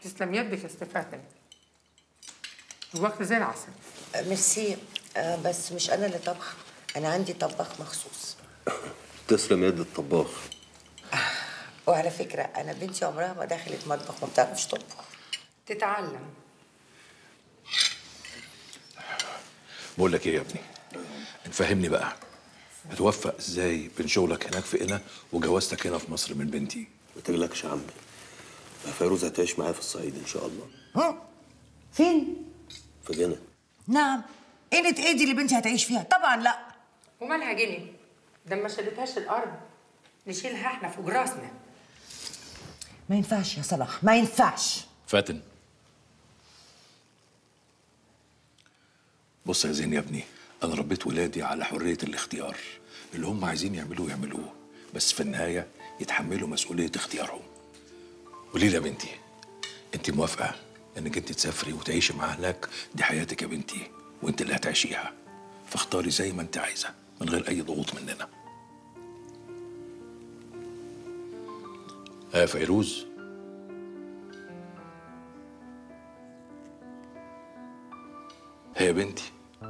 تسلم يدك يا ست فاتن. الوقت زي العسل. ميرسي. بس مش انا اللي طبخه، انا عندي طباخ مخصوص. تسلم يد الطباخ. وعلى فكره انا بنتي عمرها ما دخلت مطبخ، ما بتعرفش تطبخ. تتعلم. بقول لك ايه يا ابني، فهمني بقى، هتوفق ازاي بين شغلك هناك في قنا وجوازتك هنا في مصر من بنتي؟ ما تقلقش يا عمي، فيروز هتعيش معايا في الصعيد ان شاء الله. ها؟ فين؟ في جنة. نعم. قنة ايه دي اللي بنتي هتعيش فيها؟ طبعا لا. ومالها جني؟ ده ما شالتهاش الارض، نشيلها احنا فوق راسنا. ما ينفعش يا صلاح، ما ينفعش. فاتن، بص يا زين يا ابني، انا ربيت ولادي على حريه الاختيار، اللي هم عايزين يعملوه يعملوه، بس في النهايه يتحملوا مسؤوليه اختيارهم. قولي لي يا بنتي، انت موافقه انك انت تسافري وتعيشي معاها هناك؟ دي حياتك يا بنتي وانت اللي هتعيشيها، فاختاري زي ما انت عايزه من غير اي ضغوط مننا. يا فيروز، هي بنتي.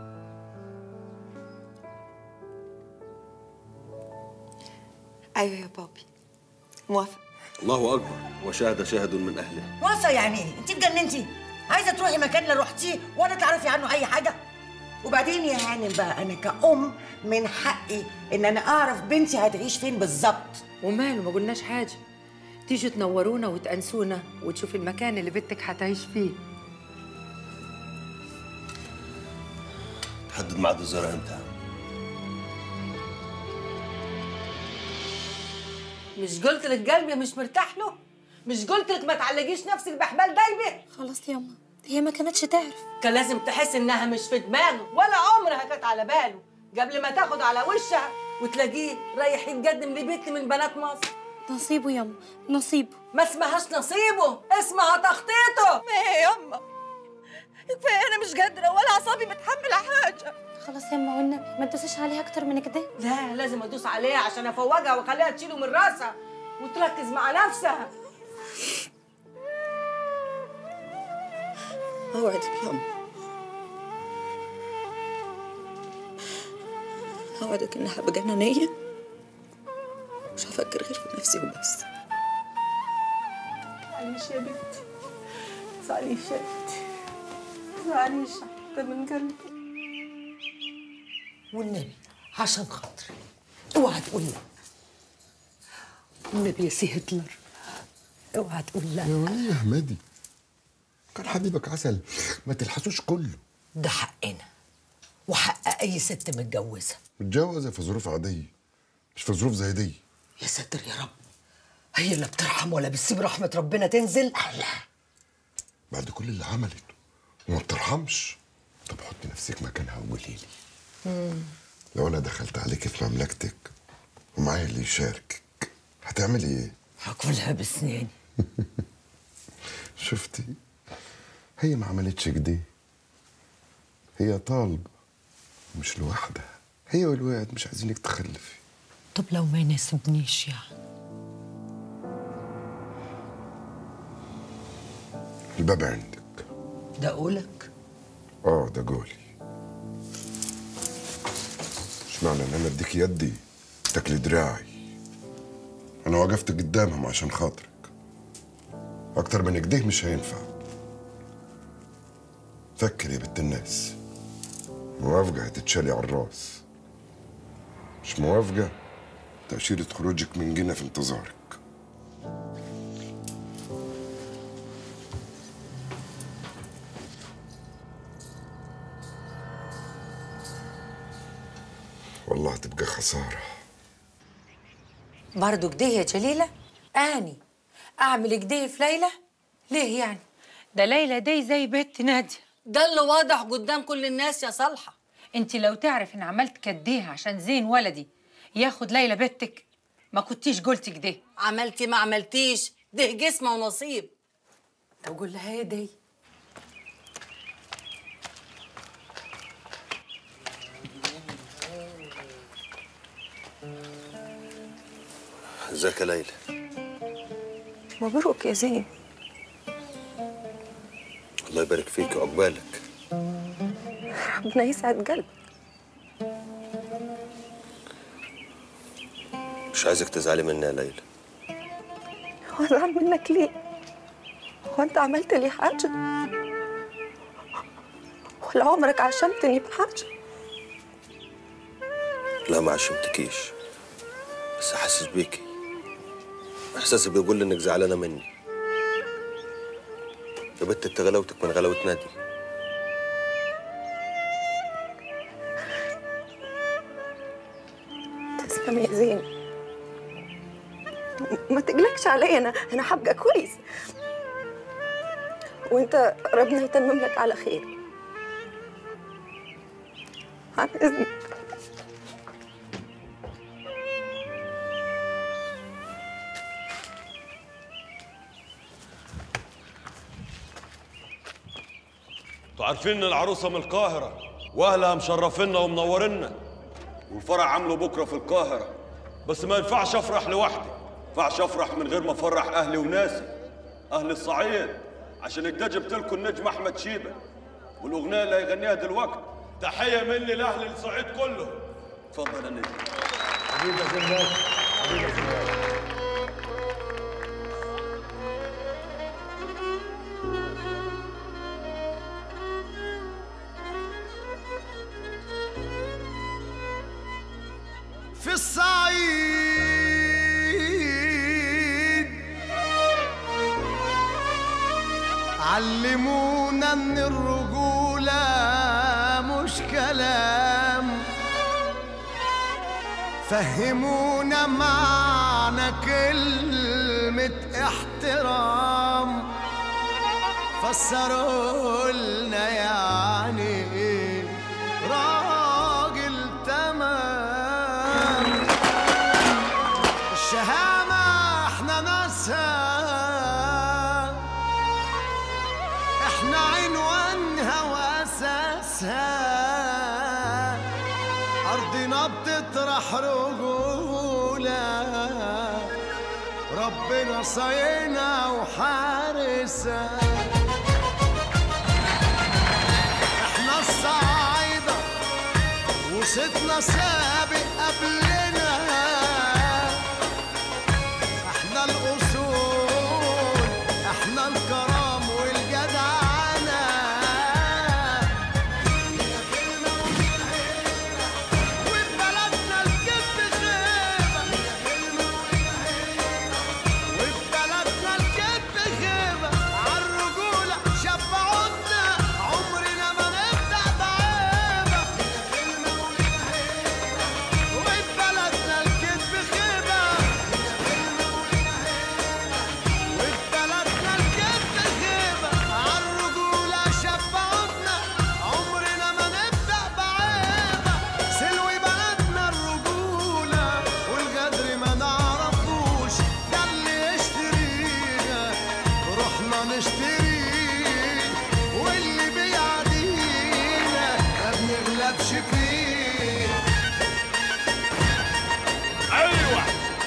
ايوه يا بابي، موافق. الله اكبر، وشاهد شاهد من اهله. موافقه يعني ايه؟ انت اتجننتي؟ عايزه تروحي مكان لا روحتيه ولا تعرفي عنه اي حاجه؟ وبعدين يا هانم بقى، انا كأم من حقي ان انا اعرف بنتي هتعيش فين بالظبط. وماله، ما قلناش حاجه. تيجوا تنورونا وتأنسونا وتشوفي المكان اللي بنتك هتعيش فيه. تحدد ميعاد الزياره امتى؟ مش قلت لك قلبي مش مرتاح له؟ مش قلت لك ما تعلقيش نفسك بحبال دايبه؟ خلاص ياما، هي ما كانتش تعرف. كان لازم تحس انها مش في دماغه ولا عمرها كانت على باله قبل ما تاخد على وشها وتلاقيه رايح يتقدم لبنت من بنات مصر. نصيبه ياما، نصيبه. ما اسمهاش نصيبه، اسمها تخطيطه. ما هي ياما، كفايه انا مش قادره ولا اعصابي متحمله حاجه. خلاص ياما والنبي ما تدوسيش عليها اكتر من كده. لا، لازم ادوس عليها عشان افوقها واخليها تشيله من راسها وتركز مع نفسها. اوعدك ياما، اوعدك اني هبقى جنانيه، مش هفكر غير في نفسي وبس. معلش يا بنتي، معلش يا بنتي، معلش حتى من قلبي. والنبي عشان خاطري اوعى تقول لا. والنبي يا سي هتلر اوعى تقول لا. يا وليه يا حمادي، كان حبيبك عسل، ما تلحسوش كله. ده حقنا وحق اي ست متجوزه. متجوزه في ظروف عاديه، مش في ظروف زي دي. يا ساتر يا رب، هي اللي بترحم ولا بتسيب رحمه ربنا تنزل؟ لا، بعد كل اللي عملته وما بترحمش. طب حطي نفسك مكانها وقولي لي، لو انا دخلت عليك في مملكتك ومعايا اللي يشاركك هتعملي ايه؟ هاكلها بسناني. شفتي، هي ما عملتش كده، هي طالبه مش لوحدها، هي والواد مش عايزينك تخلفي. طب لو ما يناسبنيش يعني؟ الباب عندك. ده قولك؟ ده قولي. مش معنى ان انا اديك يدي تاكلي دراعي. انا وقفت قدامهم عشان خاطرك، اكتر من كده مش هينفع. فكر يا بنت الناس، موافقة هتتشالي على الراس، مش موافقة تأشيرة خروجك من جنة في انتظارك. والله هتبقى خسارة. برضه كده يا جليلة؟ أني أعمل كده في ليلى؟ ليه يعني؟ ده ليلى دي زي بنت نادية. ده اللي واضح قدام كل الناس يا صالحة. انت لو تعرف ان عملت كديها عشان زين ولدي ياخد ليلى بنتك ما كنتيش قلتي كده. عملتي ما عملتيش، ده جسمه ونصيب. طب قول لها يا دي. ازيك يا ليلى؟ مبروك يا زين. الله يبارك فيك وعقبالك. ربنا يسعد قلبك. مش عايزك تزعلي مني يا ليلى. هو ازعل منك ليه؟ هو انت عملت لي حاجه؟ ولا عمرك عشمتني بحاجه؟ لا ما عشمتكيش، بس حاسس بيكي. احساسي بيقول لي انك زعلانه مني. يا بنت انت غلاوتك من غلاوه نادي. تسلم يا زين. ما تقلقش عليا، انا هبقى كويس، وانت ربنا يتمم لك على خير. عن اذنك. انتوا عارفين ان العروسه من القاهره واهلها مشرفينا ومنورينا، والفرح عامله بكره في القاهره، بس ما ينفعش افرح لوحدي، ما ينفعش افرح من غير ما افرح اهلي وناسي، اهل الصعيد، عشان كده جبت لكم النجم احمد شيبه، والاغنيه اللي هيغنيها دلوقتي تحيه مني لاهل الصعيد كلهم. اتفضل يا نجم. حبيبي يا زلمه، حبيبي يا زلمه. في الصعيد علمونا ان الرجولة مش كلام، فهمونا معنى كلمة احترام، فسروا لنا يعني ايه راجل تمام. الشهامة احنا ناسها، احنا عنوانها واساسها، ارضنا بتطرح رجولة، ربنا صاينا وحارسها. احنا الصعايدة وصيتنا سابق قبلنا، احنا الاصول، احنا الكرم والجدعنة، وفي بلدنا الكذب غيبة، وفي بلدنا الكذب غيبة، عالرجولة شبعونا عمرنا ما نبدأ بعيبة، وفي بلدنا الكذب غيبة، وفي بلدنا الكذب غيبة، عالرجولة شبعونا عمرنا ما نبدأ بعيبة، سلوي بلدنا الرجولة والغدر ما نعرفوش، ده اللي يشترينا روحنا نشتريه، واللي بيعدينا ما بنغلبش فيه. ايوه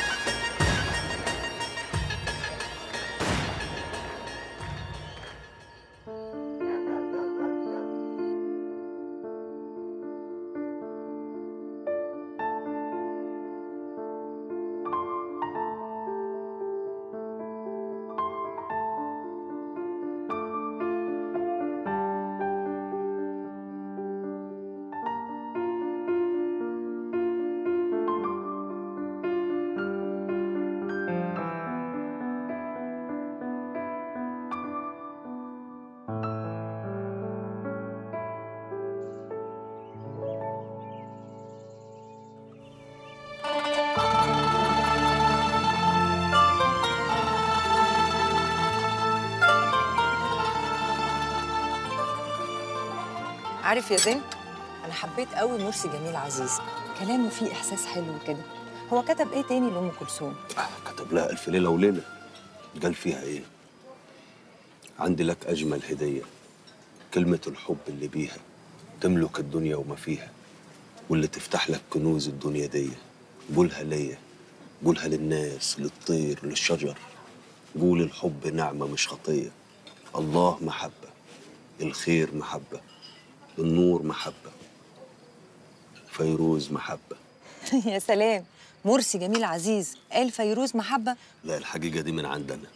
عارف يا زين، أنا حبيت قوي مرسي جميل عزيز، كلامه فيه إحساس حلو كده. هو كتب إيه تاني لأم كلثوم؟ كتب لها ألف ليلة وليلة. قال فيها إيه؟ عندي لك أجمل هدية، كلمة الحب اللي بيها تملك الدنيا وما فيها، واللي تفتح لك كنوز الدنيا دي. قولها ليا، قولها للناس، للطير، للشجر. قول الحب نعمة مش خطية، الله محبة، الخير محبة، النور محبة، فيروز محبة. يا سلام، مرسي جميل عزيز قال فيروز محبة؟ لا الحقيقة دي من عندنا.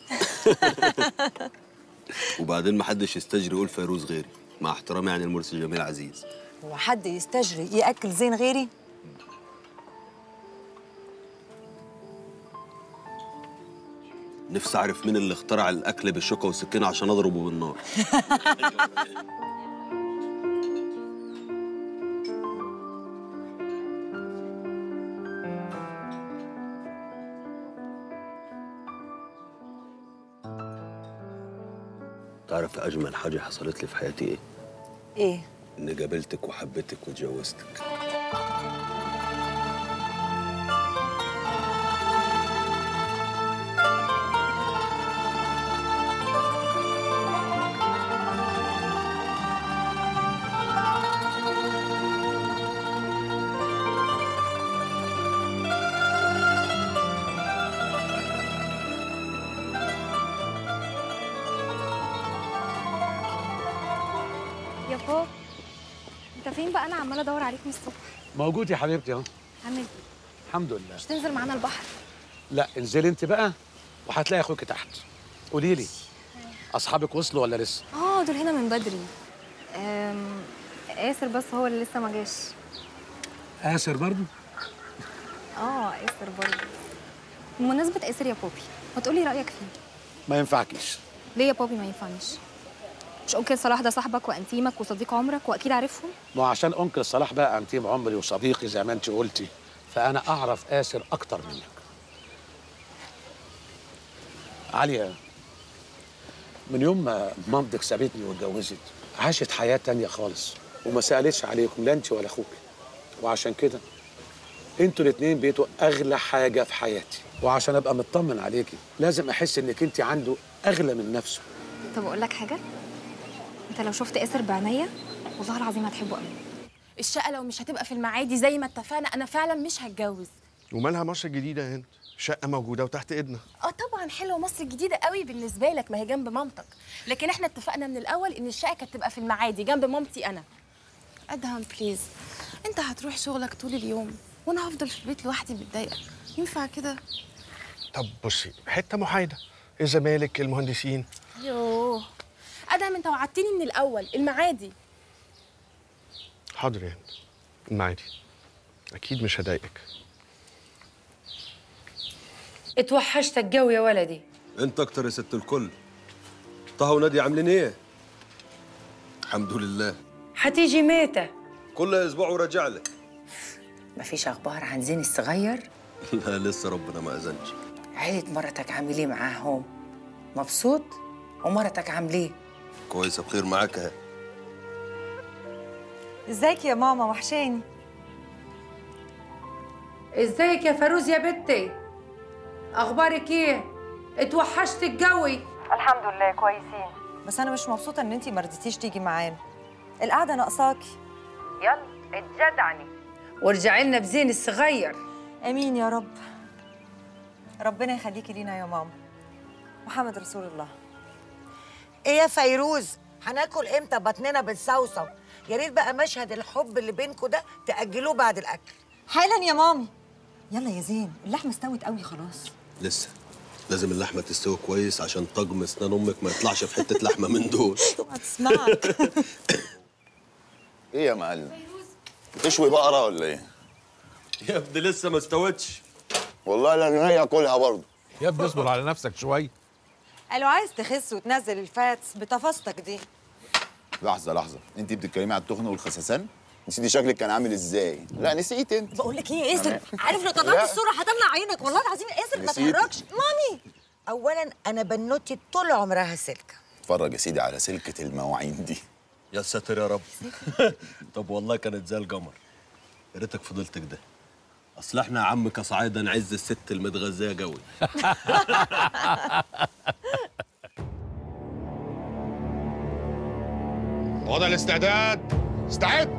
وبعدين محدش يستجري يقول فيروز غيري، مع احترامي يعني المرسي جميل عزيز. هو حد يستجري يأكل زين غيري؟ نفسي أعرف مين اللي اخترع الأكل بالشوكة والسكينة عشان أضربه بالنار. تعرف أجمل حاجة حصلت لي في حياتي إيه؟ إيه؟ إني قابلتك وحبيتك واتجوزتك. يا بابا انت فين بقى؟ انا عماله ادور عليك من الصبح. موجود يا حبيبتي اهو. عامل ايه؟ الحمد لله. مش تنزل معانا البحر؟ لا انزلي انت بقى وهتلاقي اخوك تحت. قولي لي اصحابك وصلوا ولا لسه؟ دول هنا من بدري. آسر بس هو اللي لسه ما جاش. آسر برضه؟ آسر برضه. بمناسبة آسر يا بوبي، ما تقولي رأيك فيه؟ ما ينفعكيش. ليه يا بوبي ما ينفعنيش؟ مش أنكل صلاح ده صاحبك وأنتيمك وصديق عمرك وأكيد عارفهم؟ ما عشان أنكل صلاح بقى أنتيم عمري وصديقي زي ما أنت قلتي، فأنا أعرف آسر أكتر منك. عليا، من يوم ما مامتك سابتني واتجوزت عاشت حياة تانية خالص وما سألتش عليكم لا أنت ولا أخوك، وعشان كده انتوا الاتنين بقيتوا أغلى حاجة في حياتي، وعشان أبقى مطمن عليكي لازم أحس إنك أنت عنده أغلى من نفسه. طب أقول لك حاجة؟ أنت لو شفت آسر بعينيا والله العظيم هتحبه قوي. الشقة لو مش هتبقى في المعادي زي ما اتفقنا أنا فعلا مش هتجوز. ومالها مصر الجديدة يا هند؟ شقة موجودة وتحت إيدنا. طبعا حلوة مصر الجديدة قوي بالنسبة لك، ما هي جنب مامتك، لكن احنا اتفقنا من الأول إن الشقة كانت تبقى في المعادي جنب مامتي أنا. أدهم بليز، أنت هتروح شغلك طول اليوم وأنا هفضل في البيت لوحدي متضايقة، ينفع كده؟ طب بصي، حتة محايدة، الزمالك، المهندسين. يوه أدهم أنت وعدتني من الأول المعادي. حاضر يا هند، المعادي أكيد مش هضايقك. اتوحشتك جو يا ولدي. انت اكتر يا ست الكل. طه ونادي عاملين ايه؟ الحمد لله. هتيجي ميتة كل اسبوع وراجع لك. مفيش اخبار عن زين الصغير؟ لا لسه ربنا ما اذنش. عيلة مرتك عامل ايه معاهم؟ مبسوط؟ ومرتك عامله ايه؟ كويسه بخير معاك اهي. ازيك يا ماما؟ وحشاني. ازيك يا فاروز يا بنتي؟ اخبارك ايه؟ اتوحشتك قوي. الحمد لله كويسين، بس انا مش مبسوطه ان انتي ما رضيتيش تيجي معانا. القعده ناقصاكي. يلا اتجدعني وارجعي لنا بزين الصغير. امين يا رب. ربنا يخليكي لينا يا ماما. محمد رسول الله. ايه يا فيروز، هناكل امتى؟ بطننا بتصوصو. يا ريت بقى مشهد الحب اللي بينكم ده تاجلوه بعد الاكل. حالا يا مامي. يلا يا زين، اللحمه استوت قوي خلاص. لسه لازم اللحمه تستوي كويس عشان طقم اسنان امك ما يطلعش في حته لحمه من دول. هتسمعك. ايه يا معلم؟ تشوي بقره ولا ايه؟ يا ابني لسه ما استوتش. والله لا هي اكلها برضه. يا ابني اصبر على نفسك شويه. قالوا عايز تخس وتنزل الفاتس بتفاصتك دي. لحظه، انت بتتكلمي على التخن والخسسان؟ نسيتي شكلك كان عامل ازاي؟ لا نسيت انت. بقول لك ايه يا ياسر، عارف لو طلعت الصوره هتمنع عينك والله العظيم يا ياسر. ما نسيت. تهرجش مامي. اولا انا بنوتي طول عمرها سلكه. اتفرج يا سيدي على سلكه المواعين دي. يا ساتر يا رب. طب والله كانت زي القمر. يا ريتك فضلت كده. اصل احنا يا عم كصعايده نعز الست المتغذيه قوي. وضع الاستعداد. استعد.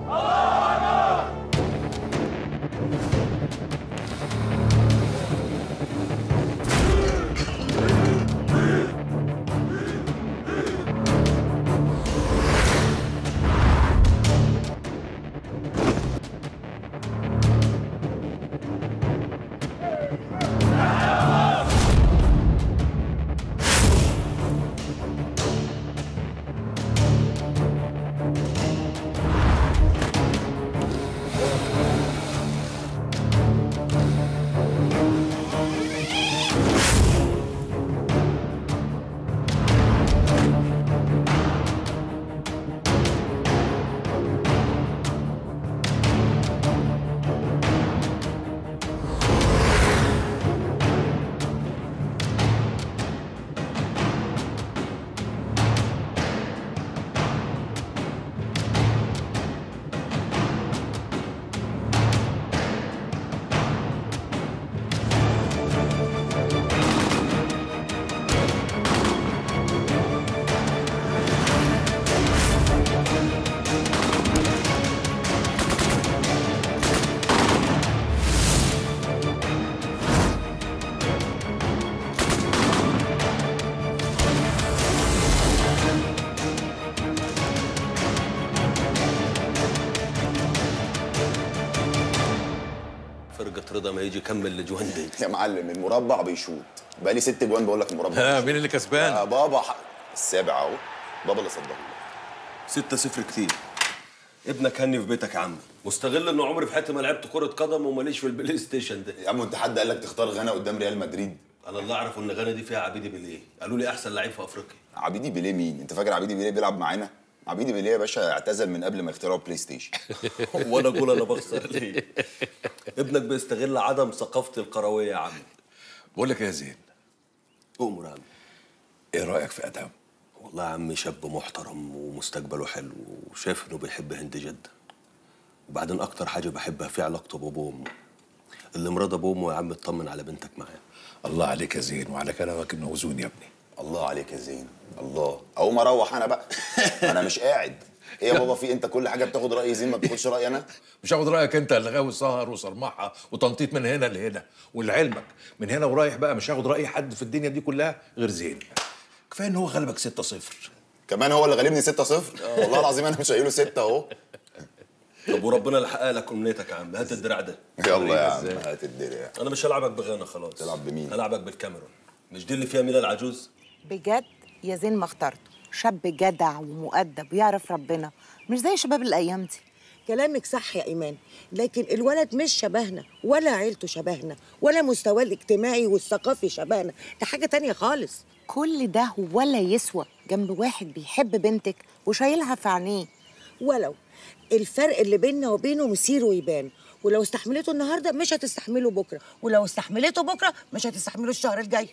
ما يجي يكمل الاجوان دي. يا معلم المربع بيشوط، بقالي 6 جوان بقول لك المربع. مين اللي كسبان؟ يا بابا السابع اهو، بابا اللي صدقه. 6-0 كتير. ابنك هني في بيتك يا عم، مستغل انه عمري في حياتي ما لعبت كرة قدم وماليش في البلاي ستيشن ده. يا عم انت حد قال لك تختار غانا قدام ريال مدريد؟ انا اللي اعرفه ان غانا دي فيها عبيدي بيليه، قالوا لي احسن لعيب في افريقيا. عبيدي بيليه مين؟ انت فاكر عبيدي بيليه بيلعب معانا؟ عبيدي بيليه يا باشا اعتزل من قبل ما يخترعوا بلاي ستيشن. وانا اقول انا بخسر ليه؟ ابنك بيستغل عدم ثقافتي الكرويه يا عم. بقول لك يا زين، امر يا عم. ايه رايك في ادهم؟ والله يا عم شاب محترم ومستقبله حلو وشايف انه بيحب هند جدا. وبعدين اكتر حاجه بحبها في علاقته بابوه وامه. اللي مراد ابوه وامه يا عم اطمن على بنتك معاه. الله عليك يا زين وعلى كلامك الموزون يا ابني. الله عليك يا زين، الله. اقوم اروح انا بقى. انا مش قاعد. ايه يا بابا في انت كل حاجه بتاخد راي زين ما بتاخدش رايي انا؟ مش هاخد رايك انت اللي غاوي سهر وصرمحه وتنطيط من هنا لهنا، ولعلمك من هنا ورايح بقى مش هاخد راي حد في الدنيا دي كلها غير زين. كفايه ان هو غلبك 6-0. كمان هو اللي غالبني 6-0؟ والله العظيم انا مش قايله 6 اهو. طب وربنا اللي حقق لك امنيتك يا عم، هات الدراع ده. يلا يا عم هات الدراع. انا مش هلعبك بغانا خلاص. تلعب بمين؟ هلعبك بالكاميرون. مش دي اللي فيها ميلا العجوز؟ بجد يا زين ما اخترته، شاب جدع ومؤدب ويعرف ربنا، مش زي شباب الايام دي. كلامك صح يا ايمان، لكن الولد مش شبهنا ولا عيلته شبهنا ولا مستواه الاجتماعي والثقافي شبهنا، ده حاجه تانية خالص. كل ده ولا يسوى جنب واحد بيحب بنتك وشايلها في عينيه. ولو الفرق اللي بيننا وبينه مسيره يبان، ولو استحملته النهارده مش هتستحمله بكره، ولو استحملته بكره مش هتستحمله الشهر الجاي.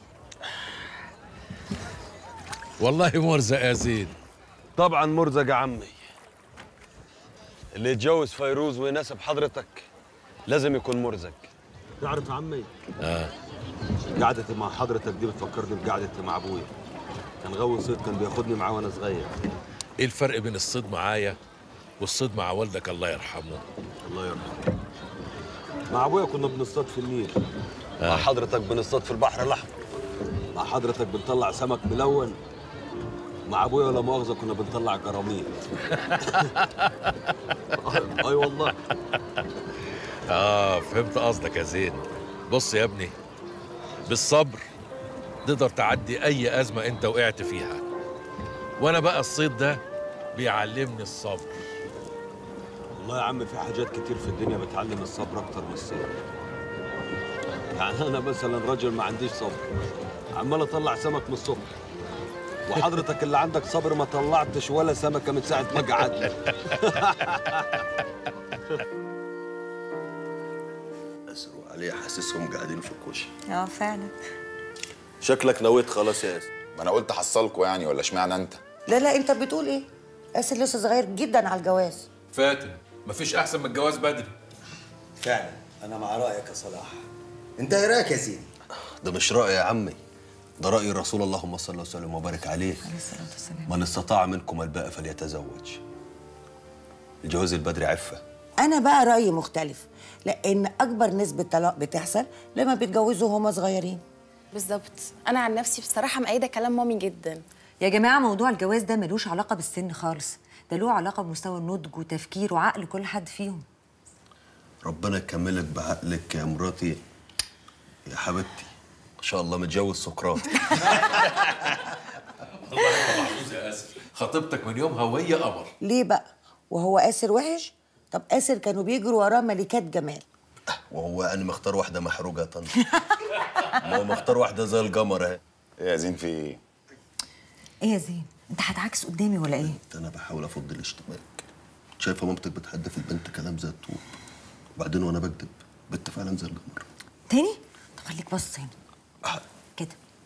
والله مرزق يا زين. طبعا مرزق يا عمي. اللي يتجوز فيروز ويناسب حضرتك لازم يكون مرزق. تعرف يا عمي؟ قعدتي مع حضرتك دي بتفكرني بقعدتي مع ابويا. كان غاوي صيد، كان بياخدني معاه وانا صغير. ايه الفرق بين الصيد معايا والصيد مع والدك الله يرحمه؟ الله يرحمه. مع ابويا كنا بنصطاد في النيل. مع حضرتك بنصطاد في البحر الاحمر. مع حضرتك بنطلع سمك ملون. مع ابويا ولا مؤاخذه كنا بنطلع كراميل. اي والله. فهمت قصدك يا زين. بص يا ابني، بالصبر تقدر تعدي اي ازمه انت وقعت فيها، وانا بقى الصيد ده بيعلمني الصبر. والله يا عم في حاجات كتير في الدنيا بتعلم الصبر اكتر من الصبر. يعني انا مثلا راجل ما عنديش صبر، عمال اطلع سمك من الصبح، وحضرتك اللي عندك صبر ما طلعتش ولا سمكه من ساعه ما قعدت. اسروا عليه حاسسهم قاعدين في الكوشه. فعلا. شكلك نويت خلاص يا اسر. ما انا قلت حصلكوا يعني، ولا اشمعنى انت؟ لا انت بتقول ايه؟ اسر لسه صغير جدا على الجواز. فاتن مفيش احسن من الجواز بدري. فعلا انا مع رايك يا صلاح. انت ايه رايك يا زين؟ ده مش رايي يا عمي، ده راي الرسول اللهم صل وسلم وبارك عليه. من استطاع منكم الباء فليتزوج. الجواز البدري عفه. انا بقى رايي مختلف، لان اكبر نسبه طلاق بتحصل لما بيتجوزوا وهم صغيرين. بالظبط. انا عن نفسي بصراحه مأيده كلام مامي جدا. يا جماعه موضوع الجواز ده ملوش علاقه بالسن خالص، ده له علاقه بمستوى النضج وتفكير وعقل كل حد فيهم. ربنا يكملك بعقلك يا مراتي يا حبيبتي. ان شاء الله متجوز سكرات. والله انت محظوظ يا اسر، خطيبتك من يومها وهي قمر. ليه بقى؟ وهو آسر وحش؟ طب آسر كانوا بيجروا وراه ملكات جمال. وهو انا مختار واحده محروقه طن. ما هو مختار واحده زي القمر اهي. ايه يا زين في ايه؟ ايه يا زين؟ انت هتعكس قدامي ولا ايه؟ انا بحاول افض الاشتباك. شايفه مامتك بتحدف البنت كلام زي الطوب، وبعدين وانا بكذب بنت فعلا زي القمر. تاني؟ طب خليك بص هنا كده.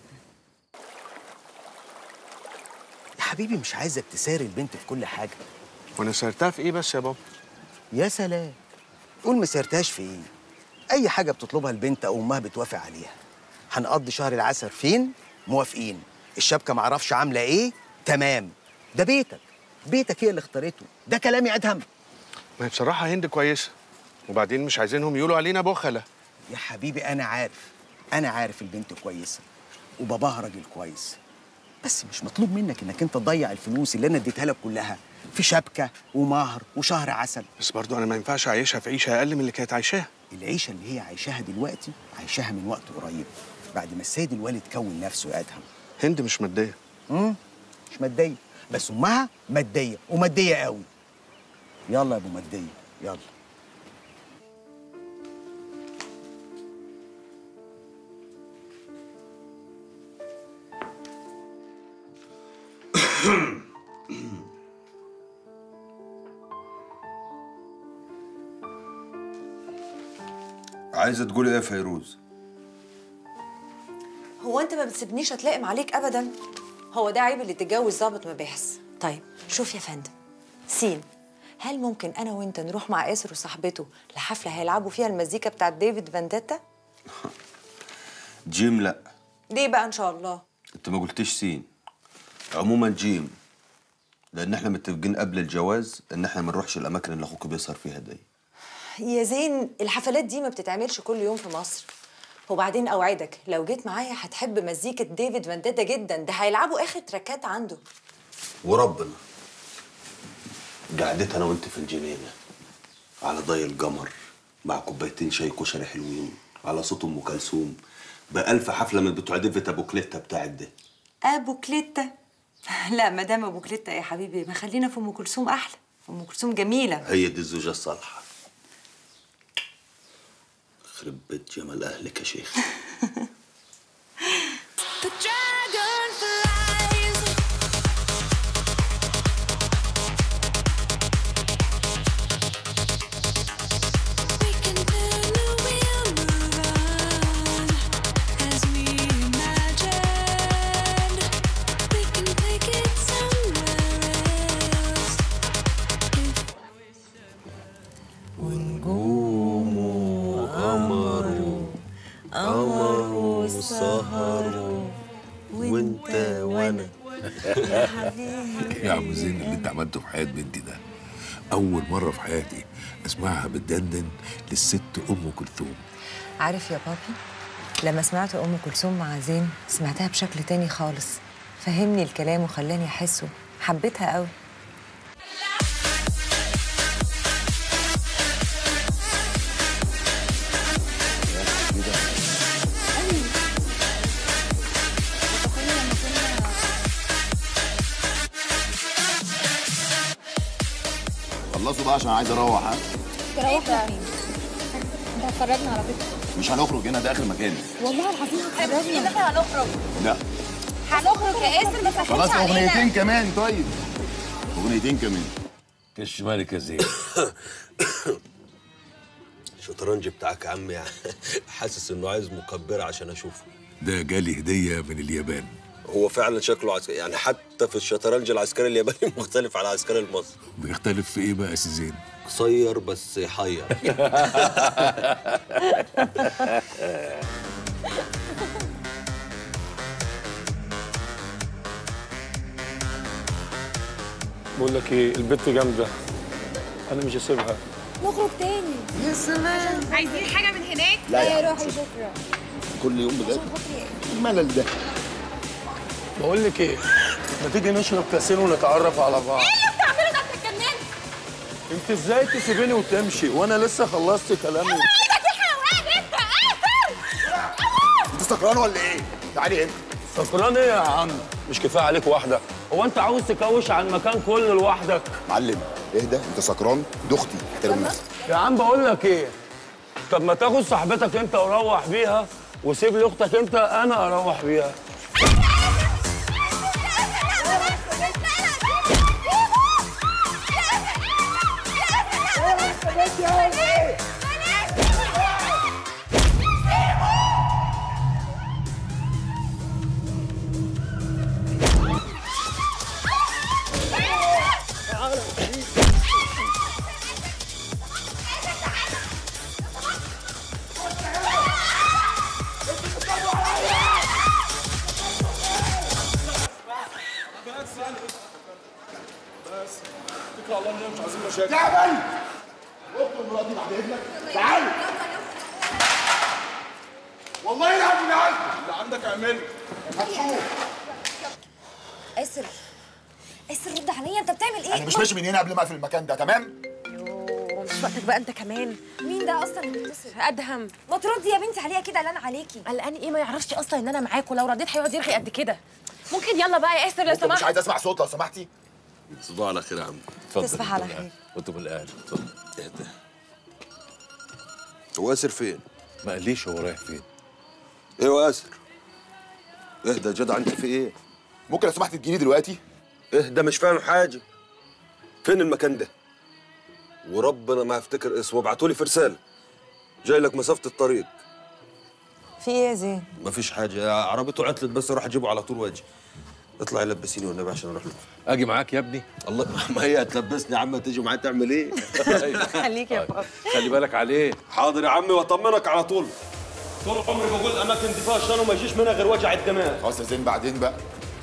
يا حبيبي مش عايزك تساري البنت في كل حاجه. وانا سارتها في ايه بس يا بابا؟ يا سلام، قول ما سارتهاش في ايه؟ اي حاجه بتطلبها البنت او امها بتوافق عليها. هنقضي شهر العسل فين؟ موافقين. الشبكه معرفش عامله ايه؟ تمام. ده بيتك، بيتك هي اللي اختارته. ده كلامي ادهم؟ ما هي بصراحه هند كويسه، وبعدين مش عايزينهم يقولوا علينا بخله. يا حبيبي انا عارف البنت كويسه وباباها راجل كويس، بس مش مطلوب منك انك انت تضيع الفلوس اللي انا اديتها لك كلها في شبكه ومهر وشهر عسل. بس برضو انا ما ينفعش اعيشها في عيشه اقل من اللي كانت عايشاها. العيشه اللي هي عايشاها دلوقتي عايشاها من وقت قريب، بعد ما السيد الوالد كون نفسه يا ادهم. هند مش ماديه. مش ماديه، بس امها ماديه وماديه قوي. يلا يا ابو ماديه يلا. عايزه تقولي ايه يا فيروز؟ هو انت ما بتسيبنيش اتلائم عليك ابدا؟ هو ده عيب اللي تتجوز ضابط مباحث؟ طيب شوف يا فندم، سين، هل ممكن انا وانت نروح مع ياسر وصاحبته لحفله هيلعبوا فيها المزيكا بتاعت ديفيد فانديتا؟ جيم لا. ليه بقى ان شاء الله؟ انت ما قلتش سين. عموما جيم، لان احنا متفقين قبل الجواز ان احنا ما نروحش الاماكن اللي اخوك بيسهر فيها دي. يا زين الحفلات دي ما بتتعملش كل يوم في مصر، وبعدين اوعدك لو جيت معايا هتحب مزيكة ديفيد فانديتا جدا، ده هيلعبوا اخر تراكات عنده. وربنا قعدت انا وانت في الجنينه على ضي القمر مع كوبايتين شاي كشري حلوين على صوت ام كلثوم ب1000 حفله من بتوع ديفيد ابو كليتا بتاعك ده. ابو كليتا؟ لا ما دام ابو كليتا يا حبيبي ما خلينا في ام كلثوم احلى، ام كلثوم جميله. هي دي الزوجه الصالحه. يخرب بيت جمال اهلك يا شيخ. وانت وانا يا عم زين اللي انت عملته في حياه بنتي ده اول مره في حياتي اسمعها بتدندن للست ام كلثوم. عارف يا بابي، لما سمعت ام كلثوم مع زين سمعتها بشكل تاني خالص، فهمني الكلام وخلاني احسه، حبيتها قوي. خلصوا بقى عشان عايز اروح. ها تروحنا فين؟ انت هتخرجنا على فكره. مش هنخرج، هنا ده اخر مكان. والله العظيم هتخرجنا. ان احنا هنخرج. لا هنخرج يا ياسر ما تخافش علينا. خلاص اغنيتين كمان. طيب اغنيتين كمان. كش مالك يا زين؟ الشطرنج بتاعك يا عمي حاسس انه عايز مكبره عشان اشوفه. ده جالي هديه من اليابان. هو فعلا شكله عسكري، يعني حتى في الشطرنج العسكري الياباني مختلف على العسكري المصري. بيختلف في ايه بقى يا سي زين؟ قصير بس يحير. بقول لك ايه، البت جامده، انا مش هسيبها. نخرج تاني. يا سلام. عايزين حاجه من هناك؟ لا يا روحي بكره. كل يوم بجد الملل ده. بقول لك ايه، ما تيجي نشرب كاسين ونتعرف على بعض. ايه اللي بتعمله ده؟ انت اتجننت؟ انت ازاي تسيبيني وتمشي وانا لسه خلصت كلامي؟ ايدك يا حيوان انت قاتل. انت سكران ولا ايه؟ تعالي هنا. سكران ايه يا عم؟ مش كفايه عليك واحده؟ هو انت عاوز تكوش على المكان كله لوحدك؟ معلم اهدى، انت سكران، دي اختي، احترم نفسك. يا عم بقول لك ايه، طب ما تاخد صاحبتك انت وروح بيها وسيب لي اختك انت انا اروح بيها. تعال اخطب مراتي بعد اذنك. تعال والله العب اللي عندك، اللي عندك اعمله هتشوف. ياسر رد عليا، انت بتعمل ايه؟ انا مش ماشي من هنا قبل ما اقفل المكان ده. تمام؟ مش وقتك بقى انت كمان. مين ده اصلا اللي بيتصل؟ ادهم. ما تردي يا بنتي عليه، اكيد قلقان عليكي. قلقان ايه؟ ما يعرفش اصلا ان انا معاك، ولو رديت هيقعد يرغي قد كده. ممكن يلا بقى يا اسر لو سمحت. مش عايز اسمع صوت لو سمحتي. تصبحوا على خير يا عم. اتفضل. تصبح على خير. وانتم بالاهل. اتفضل. اهدى. هو اسر فين؟ ما قاليش هو رايح فين. ايوه اسر. اهدى يا جدع، انت في ايه؟ ممكن لو سمحت تجيلي دلوقتي؟ اهدى، مش فاهم حاجه. فين المكان ده؟ وربنا ما هفتكر اسمه، ابعتولي في رساله. جاي لك مسافه الطريق. في ايه يا زين؟ مفيش حاجه، عربيته عطلت بس اروح اجيبه على طول واجي. اطلعي لبسيني والنبي عشان اروح له. اجي معاك يا ابني؟ الله، ما هي هتلبسني يا عم، تيجي معايا تعمل ايه؟ خليك يا بابا. خلي بالك عليه. حاضر يا عمي، واطمنك على طول. طول عمري بقول اماكن دفاع عشان ما يجيش منها غير وجع الدماغ. خلاص يا زين بعدين بقى.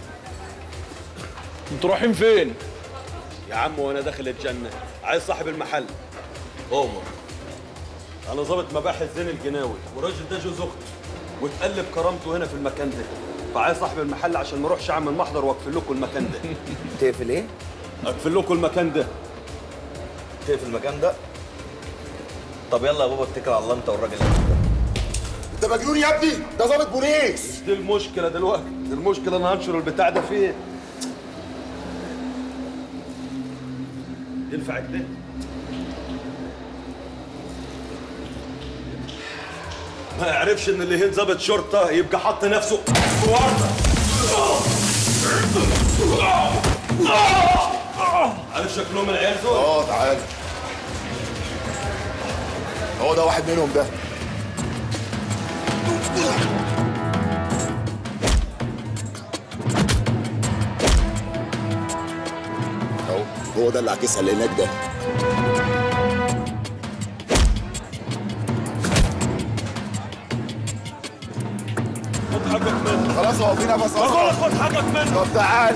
انتوا رايحين فين؟ يا عم وانا داخل الجنه عايز صاحب المحل. عمر، انا ظابط مباحث زين الجناوي، والراجل ده جوز اختي وتقلب كرامته هنا في المكان ده، فعايز صاحب المحل عشان ما اروحش اعمل محضر واقفل لكم المكان ده. تقفل ايه؟ اقفل لكم المكان ده. تقفل المكان ده؟ طب يلا يا بابا اتكل على الله انت والراجل انت مجنون يا ابني؟ ده ظابط بوليس. مش دي المشكله دلوقتي، المشكله انا هنشر البتاع ده فين؟ ينفع كده؟ ما يعرفش ان اللي هين ظابط شرطه يبقى حط نفسه في ورطه. عارف شكلهم العيال دول؟ تعال. هو ده واحد منهم ده. اهو هو ده اللي عكسها اللي هناك ده. خد حقك منه. خلاص هو في نفس اصلا. بقول لك خد حقك منه. طب تعال.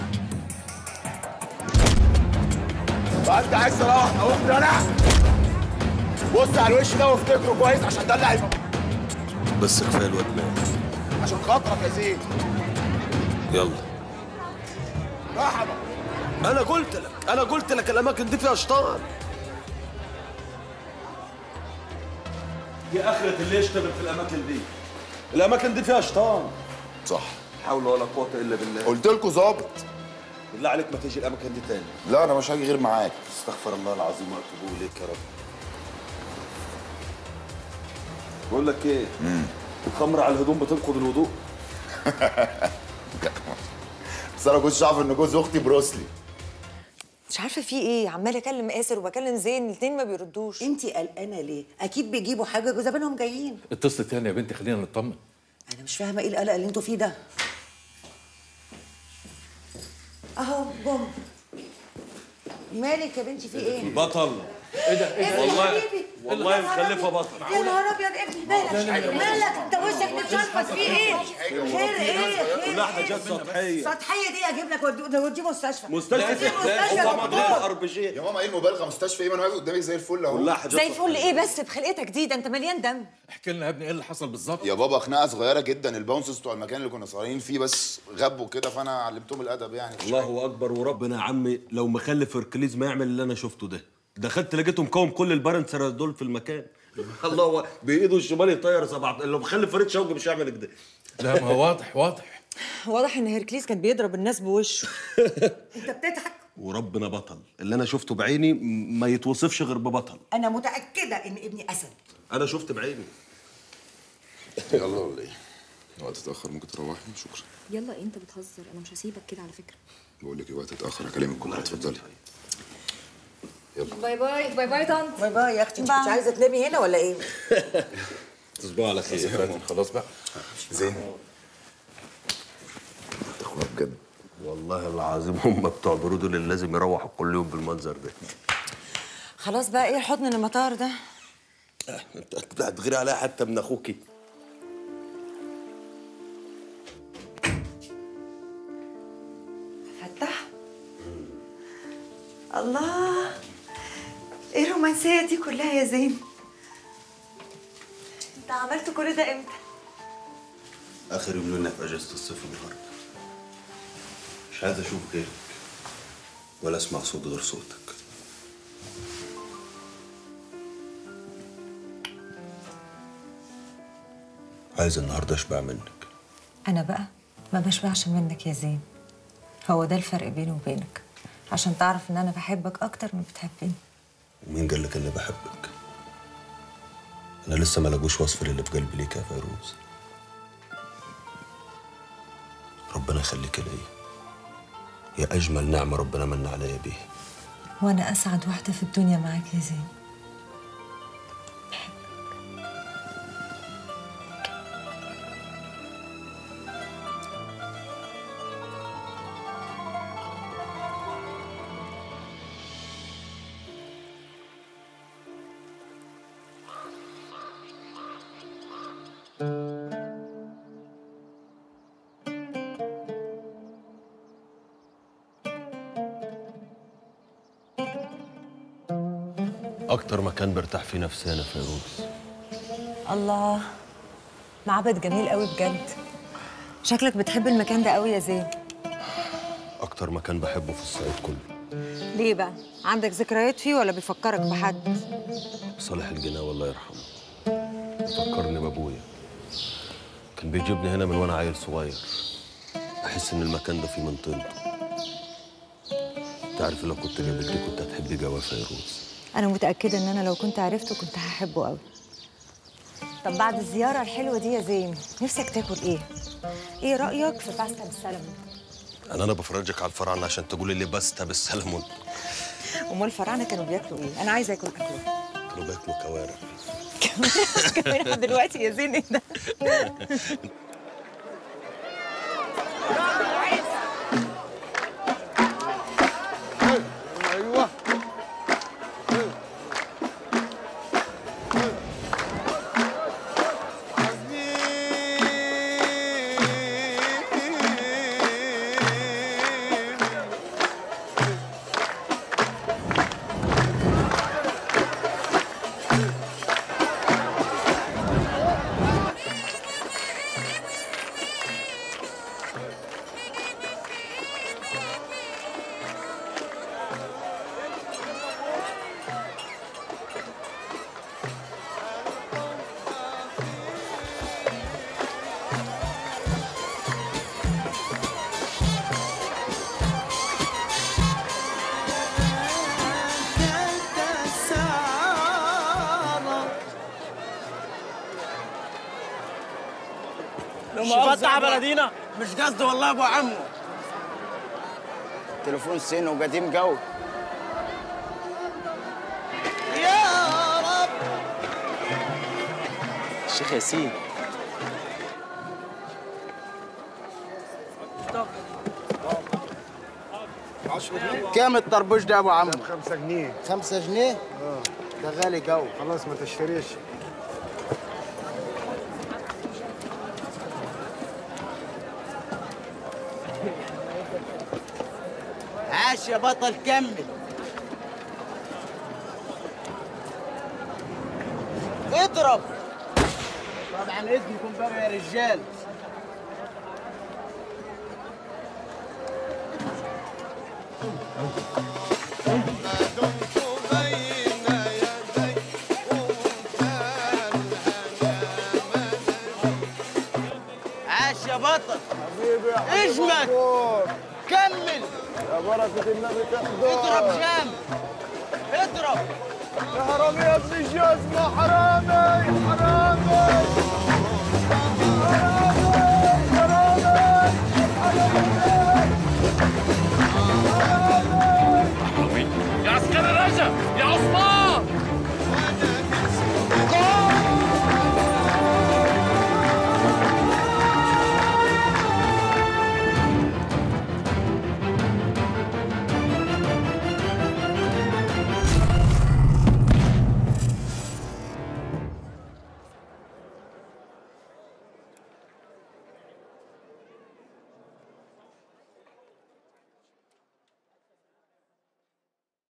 بقى انت عايز تروح او انا؟ بص على الوش ده وافتكره كويس عشان ده اللي هيبقى. بس كفايه الواد مات. عشان خاطرك يا زين. يلا. مرحبا. انا قلت لك الاماكن دي فيها شيطان. دي اخرة اللي يشتغل في الاماكن دي. الاماكن دي فيها شيطان. صح. حول ولا قوه الا بالله. قلت لكم ظابط. بالله عليك ما تيجي الاماكن دي تاني. لا انا مش هاجي غير معاك. استغفر الله العظيم واتوب اليك يا رب. بقول لك ايه؟ الخمر على الهدوم بتنقض الوضوء. بس انا كنتش عارف ان جوز اختي بروسلي. مش عارفه في ايه، عمال اكلم آسر وبكلم زين، الاثنين ما بيردوش. انتي قلقانه ليه؟ اكيد بيجيبوا حاجه جوز بينهم جايين. اتصل تاني يا بنتي، خلينا نطمن. انا مش فاهمه ايه القلق اللي انتوا فيه ده. اهو جم. مالك يا بنتي في ايه؟ بطل. ايه ده؟ والله مخلفه بطل. يا نهار ابيض ابني مالك انت وشك متشلفط فيه ايه؟ خير ايه؟ كلها حاجات سطحيه. سطحيه دي اجيب لك وديه مستشفى. مستشفى ار بي جي. يا ماما ايه المبالغه؟ مستشفى ايه؟ ما انا واقف قدامك زي الفل اهو. كلها حاجات زي الفل ايه بس بخلقتك جديده، انت مليان دم. احكي لنا يا ابني ايه اللي حصل بالظبط؟ يا بابا خناقه صغيره جدا، الباونسز بتوع المكان اللي كنا صغيرين فيه بس غبوا كده فانا علمتهم الادب يعني. الله اكبر وربنا يا عمي لو مخلف هركليز ما يعمل اللي انا شفته ده. دخلت لقيته مكوم كل البارنسر دول في المكان. الله هو بايده الشمال يطير 7 لو مخلف فريد شوقي مش هيعمل كده. لا ما هو واضح واضح ان هيركليس كان بيضرب الناس بوشه. انت بتضحك؟ وربنا بطل، اللي انا شفته بعيني ما يتوصفش غير ببطل. انا متاكده ان ابني اسد. انا شفت بعيني. يلا ولا ايه؟ الوقت اتاخر ممكن تروحي؟ شكرا. يلا انت بتهزر، انا مش هسيبك كده على فكره. بقول لك الوقت اتاخر هكلمك كلها. اتفضلي. يلا. باي باي باي باي طنط. باي باي يا اختي. انت مش عايزه تنامي هنا ولا ايه؟ تصبحوا على خير. خلاص بقى. زين. اخويا بجد. والله العظيم هم بتوع برود اللي لازم يروحوا كل يوم بالمنظر ده. خلاص بقى ايه الحضن المطار ده؟ انت هتغيري عليها حتى من اخوكي. فتح. الله، ايه الرومانسيه دي كلها يا زين؟ انت عملت كل ده امتى؟ اخر يوم لنا في اجازه الصيف النهارده. مش عايز اشوف غيرك ولا اسمع صوت غير صوتك. عايز النهارده اشبع منك. انا بقى ما بشبعش منك يا زين. هو ده الفرق بيني وبينك، عشان تعرف ان انا بحبك اكتر من بتحبني. ومين قال لك اني بحبك؟ انا لسه ما لاقوش وصف للي في قلبي ليك يا فيروز. ربنا يخليك ليا، يا اجمل نعمه ربنا من عليا بيها. وانا اسعد واحده في الدنيا معاك يا زين. اكتر مكان برتاح فيه نفسي انا فيروز. الله، معبد جميل قوي بجد. شكلك بتحب المكان ده قوي يا زين. اكتر مكان بحبه في الصعيد كله. ليه بقى؟ عندك ذكريات فيه ولا بيفكرك بحد؟ صالح الجناوي الله يرحمه فكرني بابويا. كان بيجيبني هنا من وانا عيل صغير، احس ان المكان ده فيه من طينته. تعرف لو كنت قابلتي كنت هتحبي جوا فيروز. انا متاكده ان انا لو كنت عرفته كنت هحبه قوي. طب بعد الزياره الحلوه دي يا زين، نفسك تاكل ايه؟ ايه رايك في باستا بالسلمون؟ انا بفرجك على الفراعنه عشان تقولي لي باستا بالسلمون. امال الفراعنه كانوا بياكلوا ايه؟ انا عايزه اكل اكله. كانوا بياكلوا كوارع. كوارع دلوقتي يا زين؟ ايه ده؟ ايوه فتح بلدينا. مش قصدي والله يا ابو عمو. تليفون سين وقديم جو. يا رب. الشيخ ياسين. كام الطربوش ده يا ابو عمو؟ 5 جنيه. 5 جنيه؟ ده غالي جو. خلاص ما تشتريش. عاش يا بطل، كمل. اضرب. طبعا اذنكم بقى يا رجال. عاش يا بطل. حبيبي يا حبيبي. اجمد. كمل. يا بركة النبي تحضر. اضرب جامد. اضرب. يا حرامي يا ابن الجزمة، حرامي حرامي.